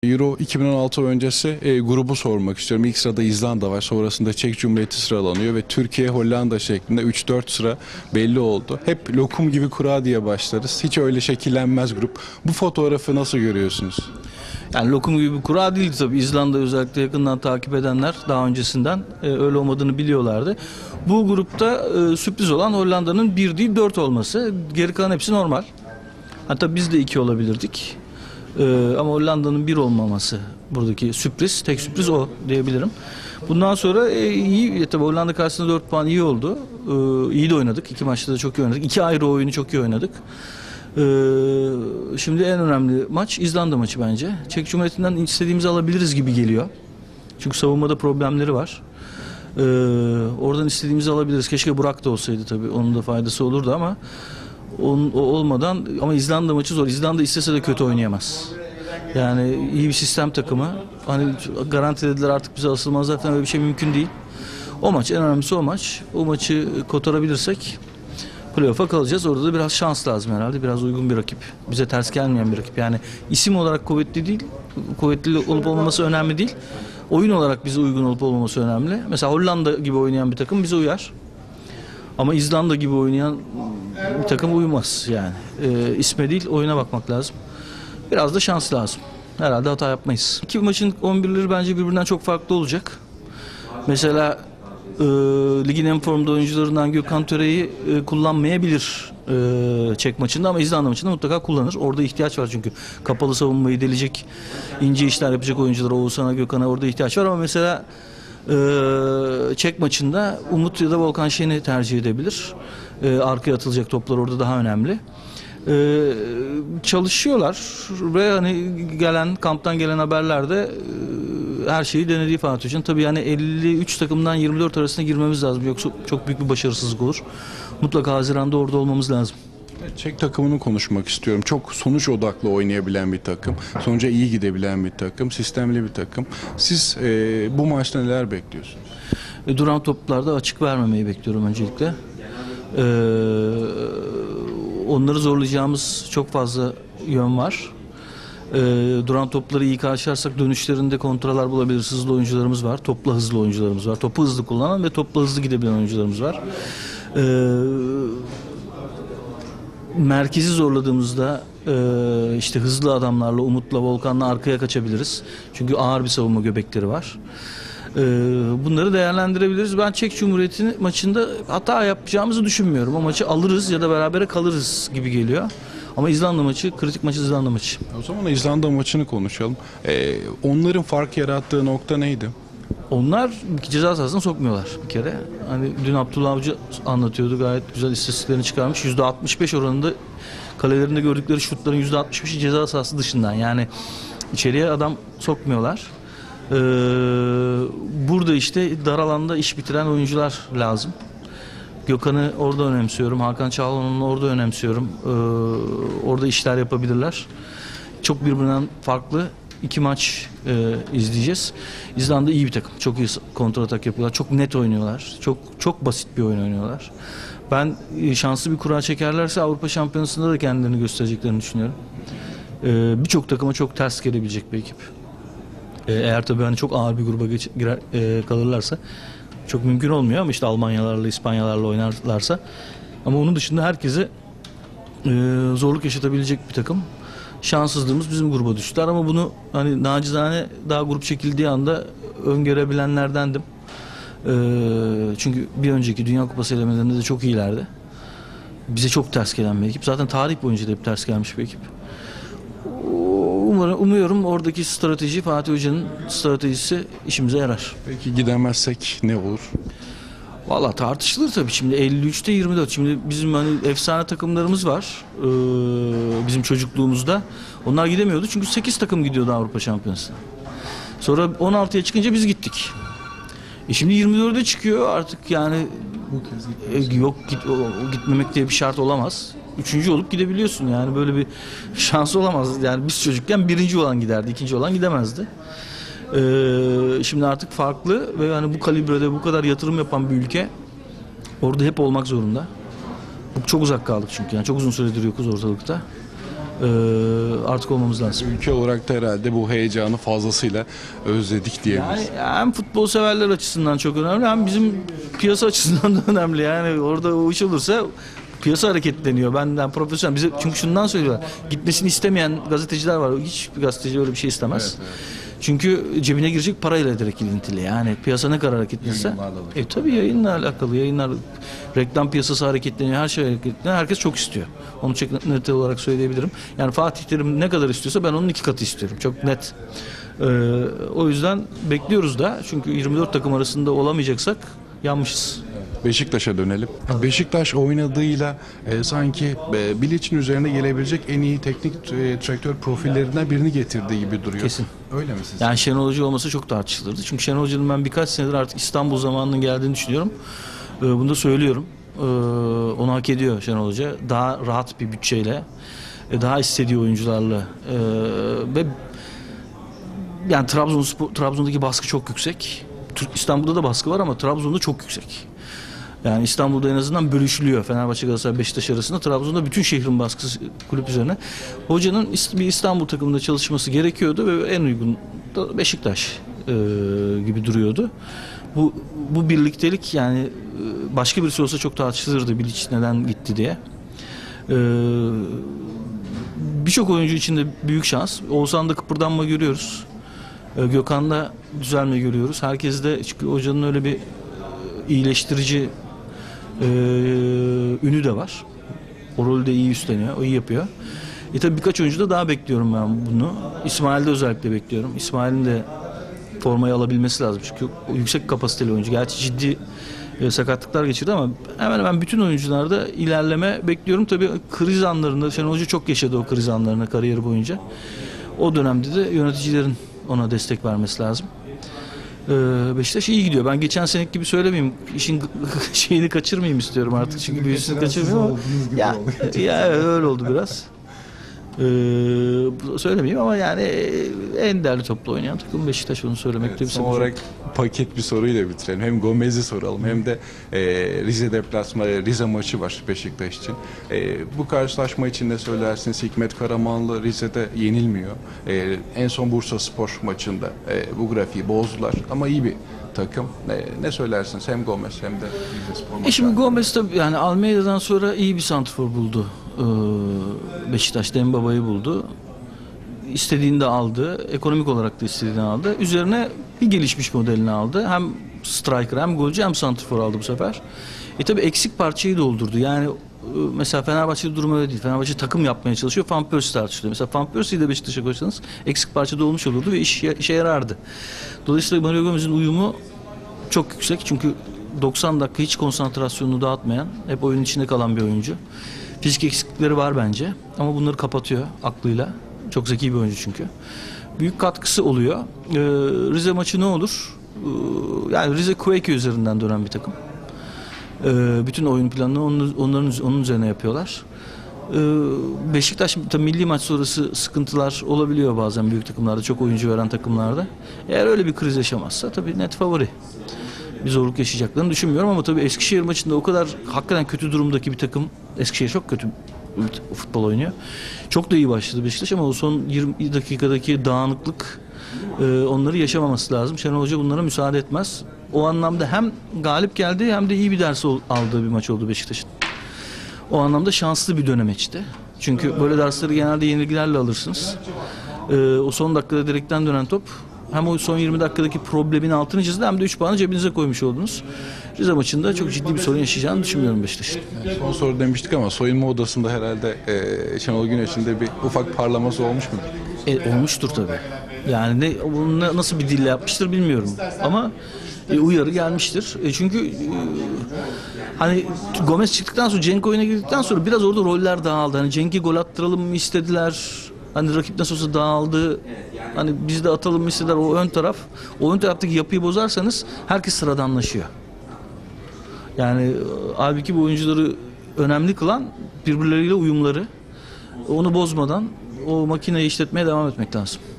Euro 2016 öncesi grubu sormak istiyorum. İlk sırada İzlanda var. Sonrasında Çek Cumhuriyeti sıralanıyor ve Türkiye, Hollanda şeklinde 3-4 sıra belli oldu. Hep lokum gibi kura diye başlarız. Hiç öyle şekillenmez grup. Bu fotoğrafı nasıl görüyorsunuz? Yani lokum gibi bir kura değildi tabii. İzlanda özellikle yakından takip edenler daha öncesinden öyle olmadığını biliyorlardı. Bu grupta sürpriz olan Hollanda'nın 1 değil 4 olması. Geri kalan hepsi normal. Hatta biz de 2 olabilirdik. Ama Hollanda'nın 1 olmaması buradaki sürpriz. Tek sürpriz o diyebilirim. Bundan sonra iyi. Tabii Hollanda karşısında 4 puan iyi oldu. İyi de oynadık. 2 maçta da çok iyi oynadık. 2 ayrı oyunu çok iyi oynadık. Şimdi en önemli maç İzlanda maçı bence. Çek Cumhuriyeti'nden istediğimizi alabiliriz gibi geliyor. Çünkü savunmada problemleri var. Oradan istediğimizi alabiliriz. Keşke Burak da olsaydı tabii. Onun da faydası olurdu ama o olmadan, ama İzlanda maçı zor. İzlanda istese de kötü oynayamaz. Yani iyi bir sistem takımı. Hani garantilediler artık bize asılmazlar falan, öyle bir şey mümkün değil. O maç en önemlisi o maç. O maçı kotarabilirsek playoff'a kalacağız. Orada da biraz şans lazım herhalde. Biraz uygun bir rakip. Bize ters gelmeyen bir rakip. Yani isim olarak kuvvetli değil. Kuvvetli olup olmaması önemli değil. Oyun olarak bize uygun olup olmaması önemli. Mesela Hollanda gibi oynayan bir takım bize uyar. Ama İzlanda gibi oynayan bir takım uymaz yani. İsme değil, oyuna bakmak lazım. Biraz da şans lazım. Herhalde hata yapmayız. İki maçın 11'leri bence birbirinden çok farklı olacak. Mesela ligin en formda oyuncularından Gökhan Töre'yi kullanmayabilir Çek maçında, ama İzlanda maçında mutlaka kullanır. Orada ihtiyaç var çünkü. Kapalı savunmayı delecek, ince işler yapacak oyunculara, Oğuzhan'a, Gökhan'a orada ihtiyaç var, ama mesela Çek maçında Umut ya da Volkan Şen'i tercih edebilir. Arkaya atılacak toplar orada daha önemli. Çalışıyorlar ve hani kamptan gelen haberlerde her şeyi denediği Fatih Hoca'nın. Tabii yani 53 takımdan 24 arasına girmemiz lazım. Yoksa çok büyük bir başarısızlık olur. Mutlaka Haziran'da orada olmamız lazım. Çek takımını konuşmak istiyorum. Çok sonuç odaklı oynayabilen bir takım. Sonuca iyi gidebilen bir takım. Sistemli bir takım. Siz bu maçta neler bekliyorsunuz? Duran toplarda açık vermemeyi bekliyorum öncelikle. Onları zorlayacağımız çok fazla yön var. Duran topları iyi karşılarsak dönüşlerinde kontralar bulabiliriz. Hızlı oyuncularımız var. Topla hızlı oyuncularımız var. Topu hızlı kullanan ve topla hızlı gidebilen oyuncularımız var. Merkezi zorladığımızda işte hızlı adamlarla, Umut'la, Volkan'la arkaya kaçabiliriz. Çünkü ağır bir savunma göbekleri var. Bunları değerlendirebiliriz. Ben Çek Cumhuriyeti maçında hata yapacağımızı düşünmüyorum. O maçı alırız ya da berabere kalırız gibi geliyor. Ama İzlanda maçı, kritik maç İzlanda maçı. O zaman İzlanda maçını konuşalım. Onların fark yarattığı nokta neydi? Onlar ceza sahasına sokmuyorlar bir kere. Hani dün Abdullah Avcı anlatıyordu, gayet güzel istatistiklerini çıkarmış. %65 oranında kalelerinde gördükleri şutların %65'i ceza sahası dışından. Yani içeriye adam sokmuyorlar. Burada işte dar alanda iş bitiren oyuncular lazım. Gökhan'ı orada önemsiyorum. Hakan Çağlan'ı orada önemsiyorum. Orada işler yapabilirler. Çok birbirinden farklı 2 maç izleyeceğiz. İzlanda iyi bir takım. Çok iyi kontratak yapıyorlar. Çok net oynuyorlar. Çok basit bir oyun oynuyorlar. Ben şanslı bir kura çekerlerse Avrupa Şampiyonası'nda da kendilerini göstereceklerini düşünüyorum. Birçok takıma çok ters gelebilecek bir ekip. Eğer tabii hani çok ağır bir gruba kalırlarsa çok mümkün olmuyor, ama işte Almanyalarla, İspanyalarla oynarlarsa, ama onun dışında herkese zorluk yaşatabilecek bir takım. Şanssızlığımız bizim gruba düştüler, ama bunu hani nacizane daha grup çekildiği anda öngörebilenlerdendim. Çünkü bir önceki Dünya Kupası elemelerinde de çok iyilerdi. Bize çok ters gelen bir ekip. Zaten tarih boyunca da hep ters gelmiş bir ekip. Umuyorum oradaki strateji, Fatih Hoca'nın stratejisi işimize yarar. Peki gidemezsek ne olur? Valla tartışılır tabii. Şimdi 53'te 24. Şimdi bizim hani efsane takımlarımız var. Bizim çocukluğumuzda. Onlar gidemiyordu çünkü 8 takım gidiyordu Avrupa Şampiyonası'na. Sonra 16'ya çıkınca biz gittik. Şimdi 24'e çıkıyor artık, yani gitmemek diye bir şart olamaz. 3. olup gidebiliyorsun, yani böyle bir şans olamaz. Yani biz çocukken 1. olan giderdi, 2. olan gidemezdi. Şimdi artık farklı ve hani bu kalibrede bu kadar yatırım yapan bir ülke orada hep olmak zorunda. Çok uzak kaldık çünkü, yani çok uzun süredir yokuz ortalıkta. artık olmamız lazım. Ülke olarak da herhalde bu heyecanı fazlasıyla özledik diyebiliriz. Yani hem futbol severler açısından çok önemli hem bizim piyasa açısından da önemli. Yani orada o iş olursa piyasa hareketleniyor. Benden profesyonel. Bize çünkü şundan söylüyorlar. Gitmesini istemeyen gazeteciler var. Hiçbir gazeteci öyle bir şey istemez. Evet, evet. Çünkü cebine girecek parayla direkt ilintili. Yani piyasa ne kadar hareketliyse. Tabii yayınla alakalı. Yayınlar, reklam piyasası hareketleniyor. Her şey hareketleniyor. Herkes çok istiyor. Onu çok net olarak söyleyebilirim. Yani Fatih Terim ne kadar istiyorsa ben onun 2 katı istiyorum. Çok net. O yüzden bekliyoruz da. Çünkü 24 takım arasında olamayacaksak yanmışız. Beşiktaş'a dönelim. Beşiktaş oynadığıyla sanki Bilic'in üzerine gelebilecek en iyi teknik direktör profillerinden birini getirdiği gibi duruyor. Kesin. Öyle mi sizce? Yani Şenol Hoca olması çok tartışılırdı. Çünkü Şenol Hoca'nın ben birkaç senedir artık İstanbul zamanının geldiğini düşünüyorum. Bunu da söylüyorum. Onu hak ediyor Şenol Hoca. Daha rahat bir bütçeyle, daha istediği oyuncularla ve yani Trabzon'daki baskı çok yüksek. İstanbul'da da baskı var ama Trabzon'da çok yüksek. Yani İstanbul'da en azından bölüşülüyor. Fenerbahçe, Galatasaray, Beşiktaş arasında. Trabzon'da bütün şehrin baskısı kulüp üzerine. Hocanın bir İstanbul takımında çalışması gerekiyordu ve en uygun da Beşiktaş gibi duruyordu. Bu birliktelik yani başka birisi olsa çok tartışılırdı Bilic neden gitti diye. Birçok oyuncu için de büyük şans. Oğuzhan'da kıpırdanma görüyoruz. Gökhan'da düzelme görüyoruz. Herkes de çünkü hocanın öyle bir iyileştirici ünü de var. O rolü de iyi üstleniyor. O iyi yapıyor. Tabii birkaç oyuncu da daha bekliyorum ben bunu. İsmail'de özellikle bekliyorum. İsmail'in de formayı alabilmesi lazım. Çünkü o yüksek kapasiteli oyuncu. Gerçi ciddi sakatlıklar geçirdi ama hemen hemen bütün oyuncularda ilerleme bekliyorum. Tabii kriz anlarında Şenol Hoca çok yaşadı o kriz anlarını kariyeri boyunca. O dönemde de yöneticilerin ona destek vermesi lazım. Beşiktaş iyi gidiyor. Ben geçen seneki gibi söylemeyeyim. İşin şeyini kaçırmayayım istiyorum artık. Çünkü büyüsünü kaçırmayayım ama ya öyle oldu biraz. Söylemeyeyim ama yani en değerli toplu oynayan takım Beşiktaş, onu söylemekte bir Son sakınca yok. olarak paket bir soruyla bitirelim. Hem Gomez'i soralım hem de Rize deplasmanı, Rize maçı var Beşiktaş için. Bu karşılaşma için ne söylersiniz? Hikmet Karamanlı Rize'de yenilmiyor. En son Bursaspor maçında bu grafiği bozdular ama iyi bir takım. Ne söylersiniz hem Gomez hem de Rizespor maçı? Şimdi Gomez tabii yani Almeida'dan sonra iyi bir santrfor buldu. Beşiktaş Dembaba'yı buldu. İstediğini de aldı. Ekonomik olarak da istediğini aldı. Üzerine bir gelişmiş modelini aldı. Hem striker hem golcü hem santrfor aldı bu sefer. Tabii eksik parçayı doldurdu. Yani mesela Fenerbahçe'de durum öyle değil. Fenerbahçe takım yapmaya çalışıyor. Van Persie tartışılıyor. Mesela Van Persie'yi de Beşiktaş'a koysanız eksik parça dolmuş olurdu ve işe yarardı. Dolayısıyla Mario Gomez'in uyumu çok yüksek. Çünkü 90 dakika hiç konsantrasyonunu dağıtmayan, hep oyunun içinde kalan bir oyuncu. Fizik eksiklikleri var bence ama bunları kapatıyor aklıyla. Çok zeki bir oyuncu çünkü. Büyük katkısı oluyor. Rize maçı ne olur? Yani Rize Quake üzerinden dönen bir takım. Bütün oyun planını onun üzerine yapıyorlar. Beşiktaş tabii milli maç sonrası sıkıntılar olabiliyor bazen büyük takımlarda, çok oyuncu veren takımlarda. Eğer öyle bir kriz yaşamazsa tabii net favori. Bir zorluk yaşayacaklarını düşünmüyorum ama tabii Eskişehir maçında o kadar hakikaten kötü durumdaki bir takım. Eskişehir çok kötü futbol oynuyor. Çok da iyi başladı Beşiktaş ama o son 20 dakikadaki dağınıklık onları yaşamaması lazım. Şenol Hoca bunlara müsaade etmez. O anlamda hem galip geldi hem de iyi bir ders aldığı bir maç oldu Beşiktaş'ın. O anlamda şanslı bir dönemeçti. Çünkü böyle dersleri genelde yenilgilerle alırsınız. O son dakikada direkten dönen top hem o son 20 dakikadaki problemin altını çizdi hem de 3 puanı cebinize koymuş oldunuz. Rize maçında çok ciddi bir sorun yaşayacağını düşünmüyorum Beşiktaş'ın. Son soru demiştik ama soyunma odasında herhalde Şenol Güneş'in de bir ufak parlaması olmuş mu? Olmuştur tabii. Yani bunu nasıl bir dille yapmıştır bilmiyorum. Ama uyarı gelmiştir. Çünkü hani Gomez çıktıktan sonra, Cenk oyuna girdikten sonra biraz orada roller dağıldı. Hani Cenk'i gol attıralım mı istediler? Hani rakip nasıl olsa dağıldı. Hani biz de atalım mı istediler o ön taraf. O ön taraftaki yapıyı bozarsanız herkes sıradanlaşıyor. Yani halbuki bu oyuncuları önemli kılan birbirleriyle uyumları. Onu bozmadan o makineyi işletmeye devam etmek lazım.